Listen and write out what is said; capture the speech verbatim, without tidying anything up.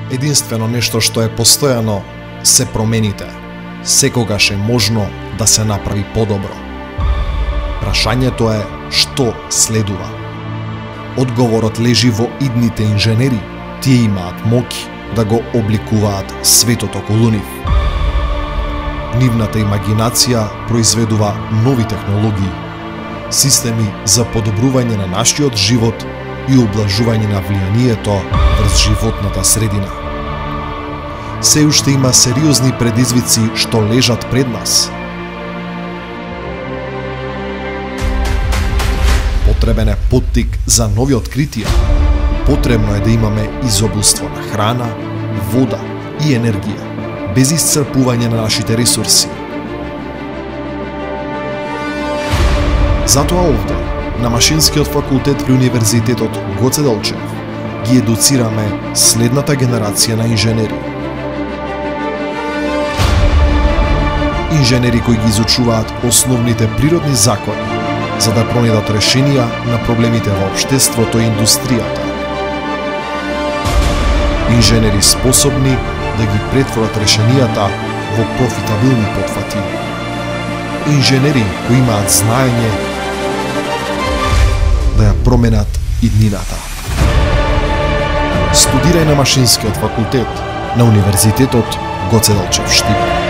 Единствено нешто што е постојано се промените. Секогаш е можно да се направи подобро. Прашањето е што следува. Одговорот лежи во идните инженери. Тие имаат моќ да го обликуваат светот околу нив. Нивната имагинација произведува нови технологии, системи за подобрување на нашиот живот и ублажување на влијанието врз животната средина. Се уште има сериозни предизвици што лежат пред нас. Потребен е поттик за нови откритија. Потребно е да имаме изобилство на храна, вода и енергија, без исцрпување на нашите ресурси. Затоа овде, на Машинскиот факултет при Универзитетот Гоце Делчев, ги едуцираме следната генерација на инженери. Инженери кои ги изучуваат основните природни закони, за да пронајдат решенија на проблемите во општеството и индустријата. Инженери способни да ги претворат решенијата во профитабилни потфати. Инженери кои имаат знаење да ја променат иднината. Студирај на Машинскиот факултет на Универзитетот Гоце Делчев Штип.